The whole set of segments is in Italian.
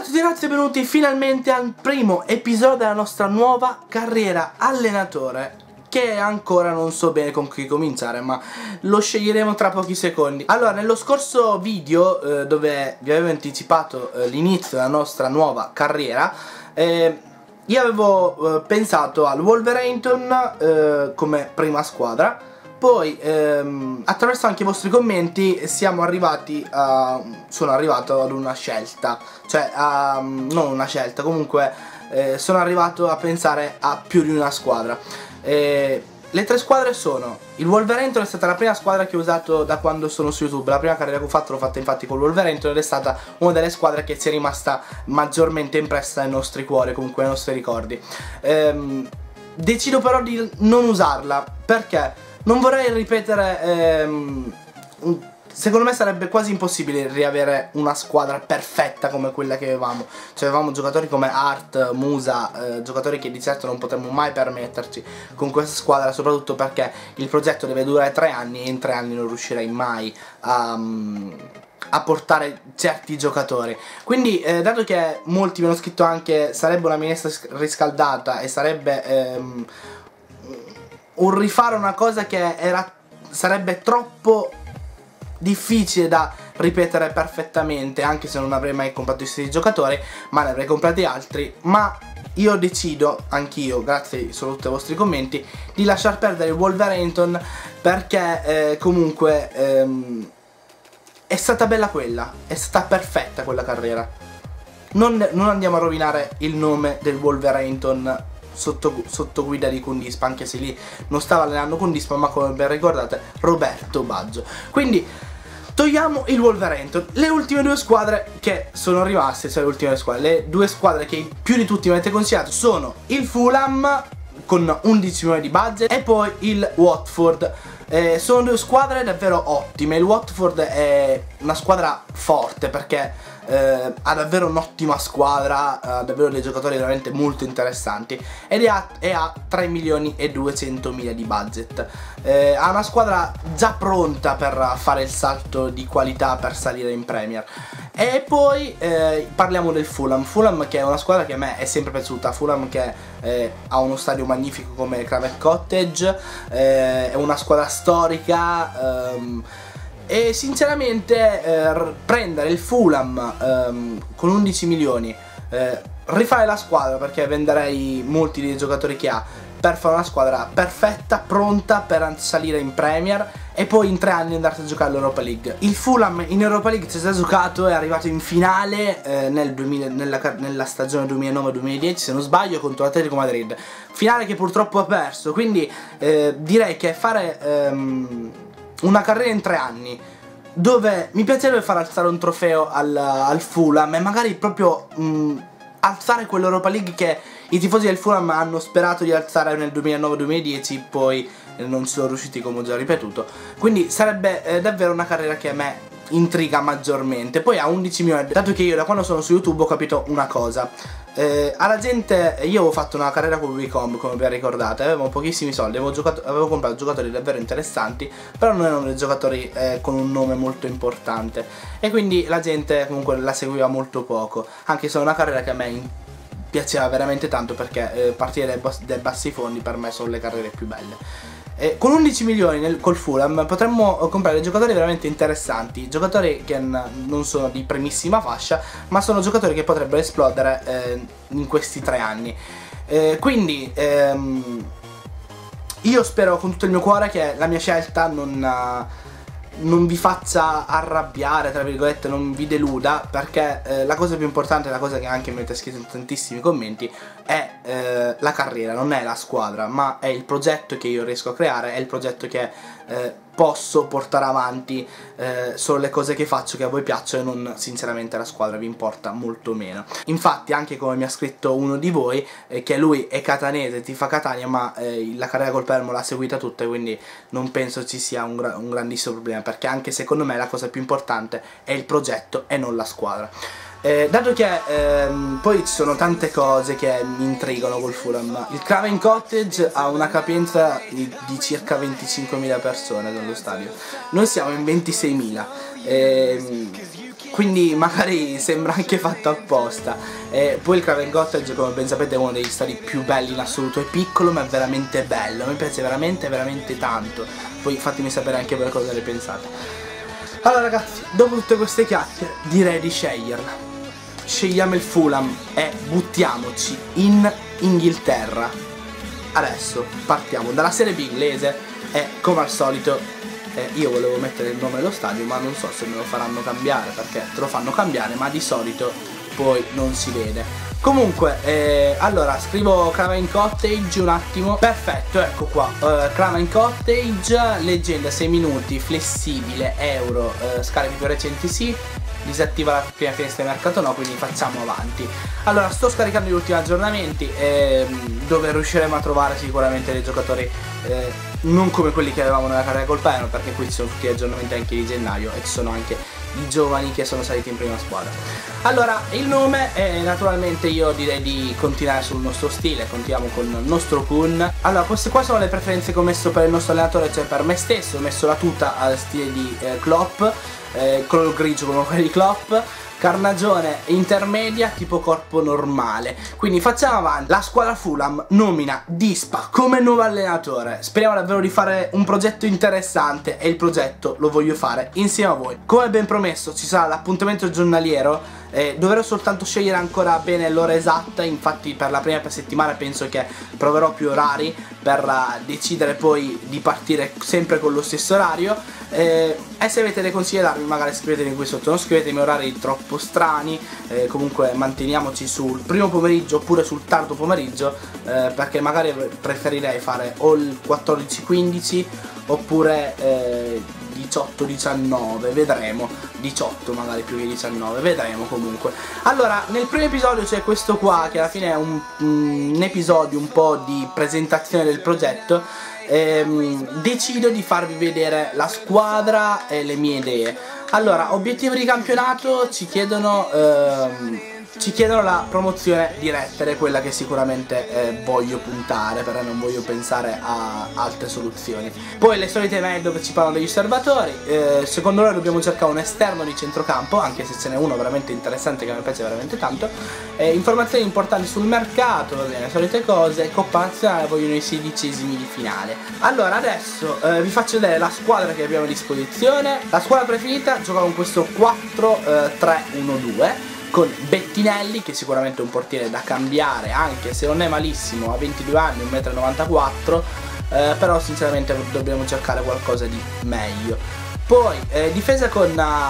a tutti ragazzi e benvenuti finalmente al primo episodio della nostra nuova carriera allenatore, che ancora non so bene con chi cominciare, ma lo sceglieremo tra pochi secondi. Allora, nello scorso video dove vi avevo anticipato l'inizio della nostra nuova carriera, io avevo pensato al Wolverhampton come prima squadra. Poi attraverso anche i vostri commenti sono arrivato ad una scelta, cioè non una scelta, comunque sono arrivato a pensare a più di una squadra. Le tre squadre sono: il Wolverhampton è stata la prima squadra che ho usato da quando sono su YouTube. La prima carriera che ho fatto l'ho fatta infatti con il Wolverhampton ed è stata una delle squadre che ci è rimasta maggiormente impressa nei nostri cuori, comunque nei nostri ricordi. Decido però di non usarla perché non vorrei ripetere, secondo me sarebbe quasi impossibile riavere una squadra perfetta come quella che avevamo. Cioè avevamo giocatori come Hart, Musa, giocatori che di certo non potremmo mai permetterci con questa squadra, soprattutto perché il progetto deve durare 3 anni e in 3 anni non riuscirei mai a portare certi giocatori. Quindi dato che molti mi hanno scritto anche sarebbe una minestra riscaldata e sarebbe un rifare una cosa che sarebbe troppo difficile da ripetere perfettamente, anche se non avrei mai comprato i stessi giocatori, ma ne avrei comprati altri. Ma io decido, anch'io, grazie soprattutto ai vostri commenti, di lasciar perdere il Wolverhampton perché comunque è stata bella quella, è stata perfetta quella carriera. Non andiamo a rovinare il nome del Wolverhampton sotto guida di Kundispa, anche se lì non stava allenando Kundispa, ma come ben ricordate Roberto Baggio. Quindi togliamo il Wolverhampton. Le ultime due squadre che sono rimaste, cioè le ultime squadre, le due squadre che più di tutti mi avete consigliato sono il Fulham con 11 milioni di budget e poi il Watford. Sono due squadre davvero ottime. Il Watford è una squadra forte perché ha davvero un'ottima squadra, ha davvero dei giocatori veramente molto interessanti ed ha 3 milioni e 200 mila di budget. Ha una squadra già pronta per fare il salto di qualità per salire in Premier. E poi parliamo del Fulham che è una squadra che a me è sempre piaciuta. Fulham che ha uno stadio magnifico come Craven Cottage, è una squadra storica, e sinceramente prendere il Fulham con 11 milioni, rifare la squadra, perché venderei molti dei giocatori che ha per fare una squadra perfetta, pronta per salire in Premier e poi in 3 anni andarsi a giocare all'Europa League. Il Fulham in Europa League ci è già giocato, è arrivato in finale nella stagione 2009-2010 se non sbaglio, contro l'Atletico Madrid, finale che purtroppo ha perso. Quindi direi che fare una carriera in 3 anni dove mi piacerebbe far alzare un trofeo al Fulham e magari proprio alzare quell'Europa League che i tifosi del Fulham hanno sperato di alzare nel 2009-2010, poi non ci sono riusciti, come ho già ripetuto. Quindi sarebbe davvero una carriera che a me intriga maggiormente. Poi a 11 milioni, dato che io da quando sono su YouTube ho capito una cosa: alla gente, io avevo fatto una carriera con Wicom, come vi ricordate, avevo pochissimi soldi, avevo comprato giocatori davvero interessanti, però non erano dei giocatori con un nome molto importante e quindi la gente comunque la seguiva molto poco, anche se è una carriera che a me piaceva veramente tanto, perché partire dai bassi fondi per me sono le carriere più belle. Con 11 milioni col Fulham potremmo comprare giocatori veramente interessanti, giocatori che non sono di primissima fascia, ma sono giocatori che potrebbero esplodere in questi 3 anni. Quindi io spero con tutto il mio cuore che la mia scelta non vi faccia arrabbiare, tra virgolette, non vi deluda, perché la cosa più importante, la cosa che anche mi avete scritto in tantissimi commenti, è la carriera, non è la squadra, ma è il progetto che io riesco a creare, è il progetto che posso portare avanti. Sono le cose che faccio che a voi piacciono e non sinceramente la squadra, vi importa molto meno. Infatti, anche come mi ha scritto uno di voi, che lui è catanese, tifa Catania, ma la carriera col Palermo l'ha seguita tutta, e quindi non penso ci sia un grandissimo problema, perché anche secondo me la cosa più importante è il progetto e non la squadra. Dato che poi ci sono tante cose che mi intrigano col Fulham. Il Craven Cottage ha una capienza di circa 25.000 persone nello stadio. Noi siamo in 26.000. quindi magari sembra anche fatto apposta. Poi il Craven Cottage, come ben sapete, è uno degli stadi più belli in assoluto. È piccolo ma è veramente bello, mi piace veramente veramente tanto. Poi fatemi sapere anche voi cosa ne pensate. Allora ragazzi, dopo tutte queste chiacchiere direi di sceglierla. Scegliamo il Fulham e buttiamoci in Inghilterra. Adesso partiamo dalla Serie B inglese e come al solito io volevo mettere il nome dello stadio, ma non so se me lo faranno cambiare, perché te lo fanno cambiare ma di solito poi non si vede. Comunque allora scrivo Craven Cottage un attimo. Perfetto, ecco qua, Craven Cottage, leggenda 6 minuti, flessibile, euro, scarichi più recenti sì, disattiva la prima finestra di mercato no, quindi facciamo avanti. Allora sto scaricando gli ultimi aggiornamenti dove riusciremo a trovare sicuramente dei giocatori non come quelli che avevamo nella carriera col Palermo, perché qui ci sono tutti gli aggiornamenti anche di gennaio e ci sono anche i giovani che sono saliti in prima squadra. Allora il nome naturalmente io direi di continuare sul nostro stile, continuiamo con il nostro Kun. Allora queste qua sono le preferenze che ho messo per il nostro allenatore, cioè per me stesso ho messo la tuta al stile di Klopp, color grigio come quello di Klopp, carnagione intermedia tipo corpo normale. Quindi facciamo avanti. La squadra Fulham nomina Dispa come nuovo allenatore. Speriamo davvero di fare un progetto interessante e il progetto lo voglio fare insieme a voi. Come ben promesso ci sarà l'appuntamento giornaliero. Dovrò soltanto scegliere ancora bene l'ora esatta, infatti per la prima settimana penso che proverò più orari per decidere poi di partire sempre con lo stesso orario. E se avete dei consigli da darmi magari scrivetemi qui sotto, non scrivetemi orari troppo strani, comunque manteniamoci sul primo pomeriggio oppure sul tardo pomeriggio, perché magari preferirei fare o il 14-15 oppure 18-19, vedremo, 18 magari più che 19, vedremo comunque. Allora nel primo episodio c'è questo qua che alla fine è un episodio un po' di presentazione del progetto. Decido di farvi vedere la squadra e le mie idee. Allora, obiettivo di campionato ci chiedono la promozione diretta, è quella che sicuramente voglio puntare, però non voglio pensare a altre soluzioni. Poi le solite mail dove ci parlano degli osservatori. Secondo loro dobbiamo cercare un esterno di centrocampo, anche se ce n'è uno veramente interessante che mi piace veramente tanto. Informazioni importanti sul mercato, va bene, le solite cose. Coppa nazionale, vogliono i 16esimi di finale. Allora adesso vi faccio vedere la squadra che abbiamo a disposizione. La squadra preferita gioca con questo 4-3-1-2 con Bettinelli, che sicuramente è un portiere da cambiare, anche se non è malissimo, ha 22 anni, 1,94 m, però sinceramente dobbiamo cercare qualcosa di meglio. Poi difesa con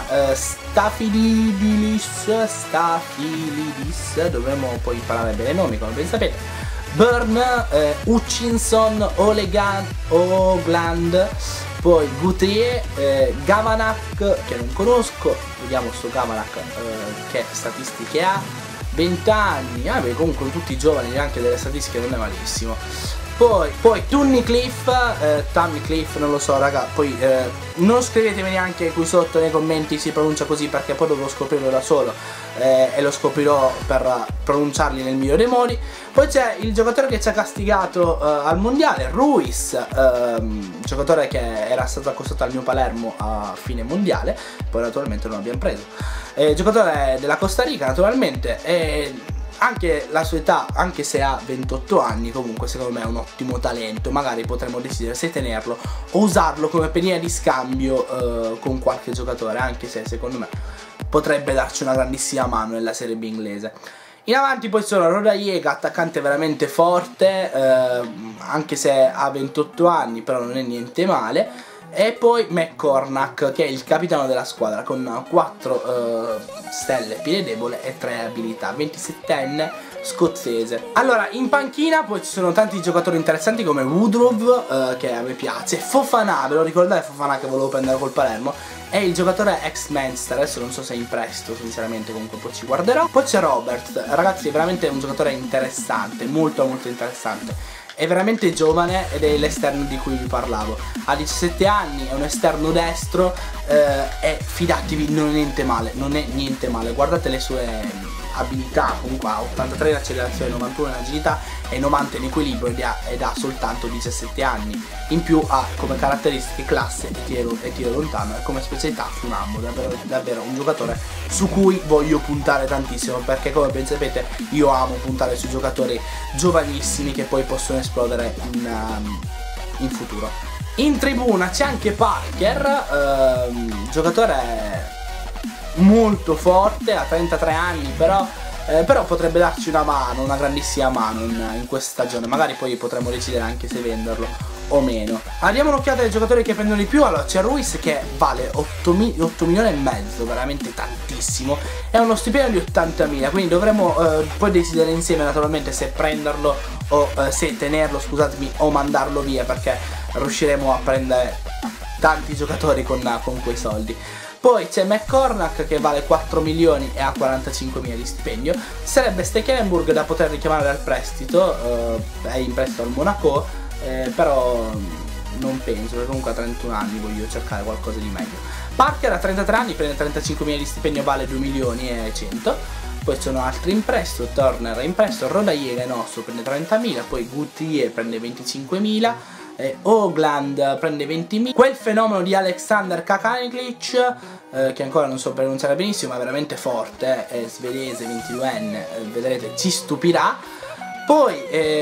Stafilidis, dovremmo poi imparare bene i nomi come ben sapete. Burn, Hutchinson, Ogland, poi Guthrie, Gavanak, che non conosco, vediamo sto Gavanak che statistiche ha, 20 anni, vabbè comunque tutti i giovani, anche delle statistiche non è malissimo. Poi Tammy Cliff, non lo so raga, poi non scrivetemi neanche qui sotto nei commenti si pronuncia così, perché poi dovrò scoprirlo da solo e lo scoprirò per pronunciarli nel migliore dei modi. Poi c'è il giocatore che ci ha castigato al mondiale, Ruiz, giocatore che era stato accostato al mio Palermo a fine mondiale, poi naturalmente non l'abbiamo preso. Giocatore della Costa Rica naturalmente, e anche la sua età, anche se ha 28 anni, comunque secondo me è un ottimo talento. Magari potremmo decidere se tenerlo o usarlo come pedina di scambio con qualche giocatore, anche se secondo me potrebbe darci una grandissima mano nella Serie B inglese. In avanti poi sono Rodallega, attaccante veramente forte, anche se ha 28 anni, però non è niente male. E poi McCormack, che è il capitano della squadra, con 4 stelle piede debole e 3 abilità, 27enne scozzese. Allora in panchina poi ci sono tanti giocatori interessanti come Woodrow, che a me piace, Fofana, ve lo ricordate Fofana che volevo prendere col Palermo? È il giocatore ex Manchester, adesso non so se è in prestito sinceramente, comunque poi ci guarderò. Poi c'è Roberts, ragazzi è veramente un giocatore interessante, molto molto interessante. È veramente giovane ed è l'esterno di cui vi parlavo. Ha 17 anni, è un esterno destro e fidatevi, non è niente male, non è niente male. Guardate le sue abilità, comunque ha 83 in accelerazione, 91 in agilità e 90 in equilibrio ed ha soltanto 17 anni. In più ha come caratteristiche classe e tiro lontano e come specialità Funambo. Davvero un giocatore su cui voglio puntare tantissimo, perché come ben sapete io amo puntare su giocatori giovanissimi che poi possono esplodere in futuro. In tribuna c'è anche Parker, giocatore molto forte, ha 33 anni, però potrebbe darci una mano, una grandissima mano in questa stagione. Magari poi potremo decidere anche se venderlo o meno. Diamo un'occhiata ai giocatori che prendono di più. Allora c'è Ruiz che vale 8 milioni e mezzo, veramente tantissimo, è uno stipendio di 80.000, quindi dovremo poi decidere insieme naturalmente se prenderlo o se tenerlo, scusatemi, o mandarlo via, perché riusciremo a prendere tanti giocatori con quei soldi. Poi c'è McCormack che vale 4 milioni e ha 45.000 di stipendio. Sarebbe Stekelenburg da poter richiamare dal prestito, è in prestito al Monaco, però non penso, perché comunque a 31 anni voglio cercare qualcosa di meglio. Parker a 33 anni prende 35.000 di stipendio, vale 2 milioni e 100. Poi ci sono altri in prestito, Turner è in prestito, Rodaiega è nostro, prende 30.000, poi Guttier prende 25.000. Ogland prende 20.000. Quel fenomeno di Alexander Kakanglic, che ancora non so pronunciare benissimo, ma è veramente forte, è svedese, 22enne, vedrete, ci stupirà. Poi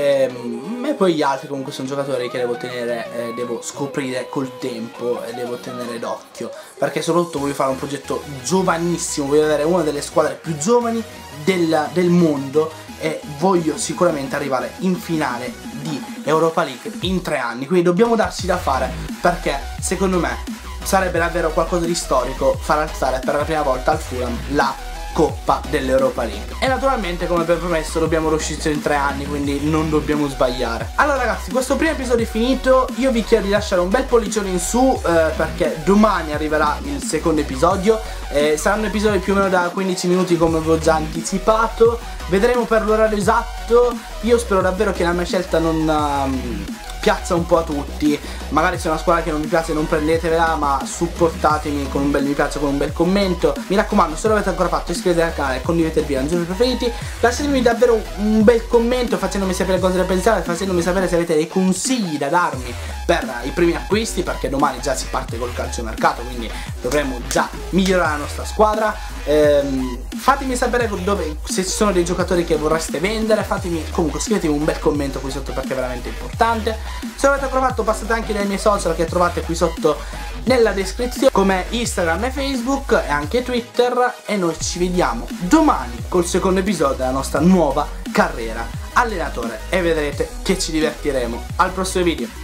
e poi gli altri comunque sono giocatori che devo tenere, devo scoprire col tempo e devo tenere d'occhio, perché soprattutto voglio fare un progetto giovanissimo, voglio avere una delle squadre più giovani del mondo e voglio sicuramente arrivare in finale di Europa League in 3 anni, quindi dobbiamo darci da fare, perché secondo me sarebbe davvero qualcosa di storico far alzare per la prima volta al Fulham la Coppa dell'Europa League. E naturalmente, come per promesso, dobbiamo riuscirci in 3 anni, quindi non dobbiamo sbagliare. Allora ragazzi, questo primo episodio è finito. Io vi chiedo di lasciare un bel pollicione in su, perché domani arriverà il secondo episodio. Saranno episodi più o meno da 15 minuti, come avevo già anticipato. Vedremo per l'orario esatto. Io spero davvero che la mia scelta non piazza un po' a tutti. Magari se è una squadra che non vi piace non prendetevela, ma supportatemi con un bel mi piace, con un bel commento. Mi raccomando, se non l'avete ancora fatto, iscrivetevi al canale, condividete il video, non preferiti, lasciatemi davvero un bel commento facendomi sapere cosa ne pensate, facendomi sapere se avete dei consigli da darmi per i primi acquisti, perché domani già si parte col calciomercato, quindi dovremo già migliorare la nostra squadra. Fatemi sapere se ci sono dei giocatori che vorreste vendere. Comunque scrivetemi un bel commento qui sotto, perché è veramente importante. Se l'avete provato, passate anche dai miei social che trovate qui sotto nella descrizione, come Instagram e Facebook e anche Twitter, e noi ci vediamo domani col secondo episodio della nostra nuova carriera allenatore e vedrete che ci divertiremo. Al prossimo video.